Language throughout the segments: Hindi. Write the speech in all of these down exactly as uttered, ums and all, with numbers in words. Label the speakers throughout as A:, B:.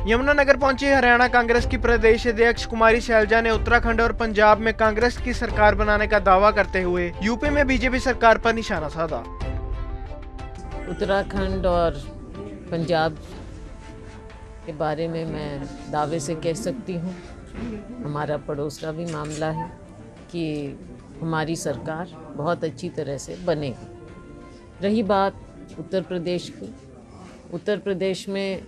A: यमुनानगर पहुंची हरियाणा कांग्रेस की प्रदेश अध्यक्ष कुमारी शैलजा ने उत्तराखंड और पंजाब में कांग्रेस की सरकार बनाने का दावा करते हुए यूपी में बीजेपी सरकार पर निशाना साधा।
B: उत्तराखंड और पंजाब के बारे में मैं दावे से कह सकती हूँ, हमारा पड़ोस का भी मामला है कि हमारी सरकार बहुत अच्छी तरह से बनेगी। रही बात उत्तर प्रदेश की, उत्तर प्रदेश में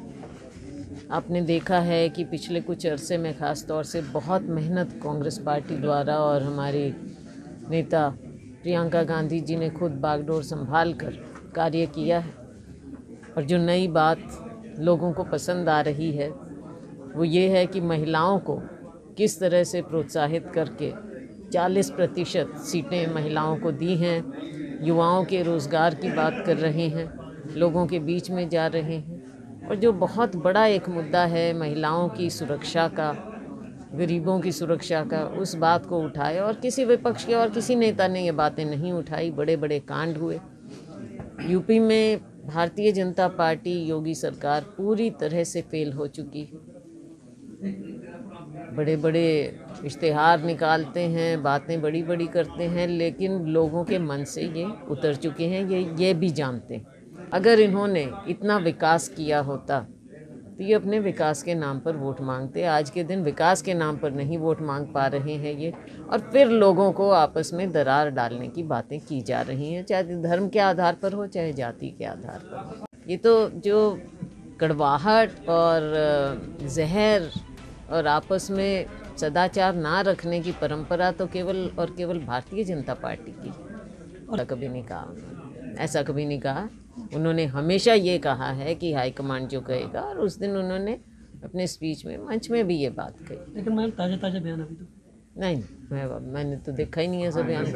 B: आपने देखा है कि पिछले कुछ अरसे में ख़ास तौर से बहुत मेहनत कांग्रेस पार्टी द्वारा और हमारी नेता प्रियंका गांधी जी ने खुद बागडोर संभाल कर कार्य किया है। और जो नई बात लोगों को पसंद आ रही है वो ये है कि महिलाओं को किस तरह से प्रोत्साहित करके चालीस प्रतिशत सीटें महिलाओं को दी हैं, युवाओं के रोज़गार की बात कर रहे हैं, लोगों के बीच में जा रहे हैं। और जो बहुत बड़ा एक मुद्दा है महिलाओं की सुरक्षा का, गरीबों की सुरक्षा का, उस बात को उठाए और किसी विपक्ष के और किसी नेता ने ये बातें नहीं उठाई। बड़े बड़े कांड हुए। यूपी में भारतीय जनता पार्टी, योगी सरकार पूरी तरह से फेल हो चुकी है। बड़े बड़े इश्तिहार निकालते हैं, बातें बड़ी बड़ी करते हैं, लेकिन लोगों के मन से ये उतर चुके हैं। ये ये भी जानते हैं अगर इन्होंने इतना विकास किया होता तो ये अपने विकास के नाम पर वोट मांगते। आज के दिन विकास के नाम पर नहीं वोट मांग पा रहे हैं ये, और फिर लोगों को आपस में दरार डालने की बातें की जा रही हैं, चाहे धर्म के आधार पर हो चाहे जाति के आधार पर हो। ये तो जो कड़वाहट और जहर और आपस में सदाचार ना रखने की परंपरा तो केवल और केवल भारतीय जनता पार्टी की, और कभी नहीं कहा, ऐसा कभी नहीं कहा। उन्होंने हमेशा ये कहा है कि हाईकमांड जो कहेगा, और उस दिन उन्होंने अपने स्पीच में, मंच में भी ये बात कही।
C: लेकिन मैम ताज़ा ताज़ा बयान अभी तो
B: नहीं, मैं मैंने तो देखा ही नहीं है ऐसा बयान।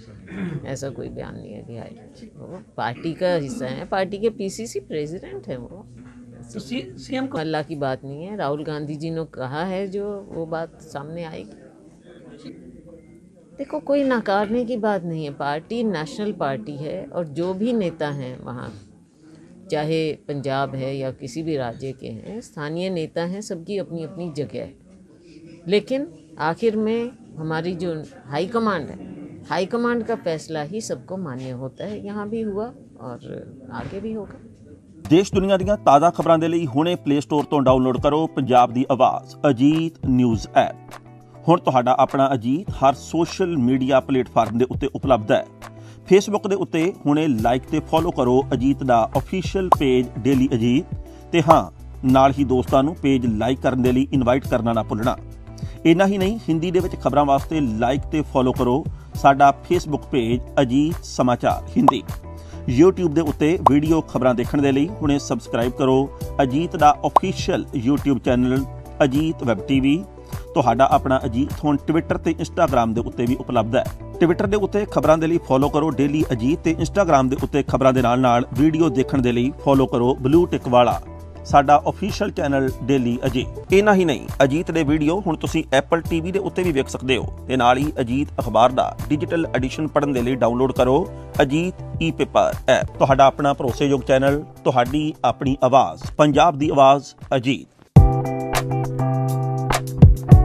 B: कोई ऐसा कोई बयान नहीं है कि हाई, वो पार्टी का हिस्सा है, पार्टी के पीसीसी प्रेसिडेंट है वो।
C: तो सी, सीएम को
B: अल्लाह की बात नहीं है। राहुल गांधी जी ने कहा है जो वो बात सामने आएगी। देखो, कोई नकारने की बात नहीं है। पार्टी नेशनल पार्टी है और जो भी नेता हैं वहाँ, चाहे पंजाब है या किसी भी राज्य के हैं, स्थानीय नेता हैं, सबकी अपनी अपनी जगह है। लेकिन आखिर में हमारी जो हाई कमांड है, हाई कमांड का फैसला ही सबको मान्य होता है। यहाँ भी हुआ और आगे भी होगा।
D: देश दुनिया ਦੀਆਂ ਤਾਜ਼ਾ ਖਬਰਾਂ ਦੇ ਲਈ ਹੁਣੇ ਪਲੇ ਸਟੋਰ ਤੋਂ ਡਾਊਨਲੋਡ ਕਰੋ ਪੰਜਾਬ ਦੀ ਆਵਾਜ਼ ਅਜੀਤ ਨਿਊਜ਼ ਐਪ। ਹੁਣ ਤੁਹਾਡਾ ਆਪਣਾ ਅਜੀਤ ਹਰ ਸੋਸ਼ਲ ਮੀਡੀਆ ਪਲੇਟਫਾਰਮ ਦੇ ਉੱਤੇ ਉਪਲਬਧ ਹੈ। ਫੇਸਬੁੱਕ ਦੇ ਉੱਤੇ ਹੁਣੇ ਲਾਈਕ ਤੇ ਫੋਲੋ ਕਰੋ ਅਜੀਤ ਦਾ ਅਫੀਸ਼ੀਅਲ ਪੇਜ ਡੇਲੀ ਅਜੀਤ, ਤੇ ਹਾਂ ਨਾਲ ਹੀ ਦੋਸਤਾਂ ਨੂੰ ਪੇਜ ਲਾਈਕ ਕਰਨ ਦੇ ਲਈ ਇਨਵਾਈਟ ਕਰਨਾ ਨਾ ਭੁੱਲਣਾ। ਇੰਨਾ ਹੀ ਨਹੀਂ, ਹਿੰਦੀ ਦੇ ਵਿੱਚ ਖਬਰਾਂ ਵਾਸਤੇ ਲਾਈਕ ਤੇ ਫੋਲੋ ਕਰੋ ਸਾਡਾ ਫੇਸਬੁੱਕ ਪੇਜ ਅਜੀਤ ਸਮਾਚਾਰ ਹਿੰਦੀ। YouTube ਦੇ ਉੱਤੇ ਵੀਡੀਓ ਖਬਰਾਂ ਦੇਖਣ ਦੇ ਲਈ ਹੁਣੇ ਸਬਸਕ੍ਰਾਈਬ ਕਰੋ ਅਜੀਤ ਦਾ official YouTube channel Ajit web TV. ਤੁਹਾਡਾ ਆਪਣਾ ਅਜੀਤ ਹੁਣ ਟਵਿੱਟਰ ਤੇ ਇੰਸਟਾਗ੍ਰਾਮ ਦੇ ਉੱਤੇ ਵੀ ਉਪਲਬਧ ਹੈ। ਟਵਿੱਟਰ ਦੇ ਉੱਤੇ ਖਬਰਾਂ ਦੇ ਲਈ ਫੋਲੋ ਕਰੋ ਡੇਲੀ ਅਜੀਤ, ਤੇ ਇੰਸਟਾਗ੍ਰਾਮ ਦੇ ਉੱਤੇ ਖਬਰਾਂ ਦੇ ਨਾਲ ਨਾਲ ਵੀਡੀਓ ਦੇਖਣ ਦੇ ਲਈ ਫੋਲੋ ਕਰੋ ਬਲੂ ਟਿਕ ਵਾਲਾ ਸਾਡਾ ਅਫੀਸ਼ੀਅਲ ਚੈਨਲ ਡੇਲੀ ਅਜੀਤ। ਇੰਨਾ ਹੀ ਨਹੀਂ, ਅਜੀਤ ਦੇ ਵੀਡੀਓ ਹੁਣ ਤੁਸੀਂ ਐਪਲ ਟੀਵੀ ਦੇ ਉੱਤੇ ਵੀ ਵੇਖ ਸਕਦੇ ਹੋ, ਤੇ ਨਾਲ ਹੀ ਅਜੀਤ ਅਖਬਾਰ ਦਾ ਡਿਜੀਟਲ ਐਡੀਸ਼ਨ ਪੜ੍ਹਨ ਦੇ ਲਈ ਡਾਊਨਲੋਡ ਕਰੋ ਅਜੀਤ ਈ ਪੇਪਰ ਐਪ। ਤੁਹਾਡਾ ਆਪਣਾ ਭਰੋਸੇਯੋਗ ਚੈਨਲ, ਤੁਹਾਡੀ ਆਪਣੀ ਆਵਾਜ਼, ਪੰਜਾਬ ਦੀ ਆਵਾਜ਼ ਅਜੀਤ।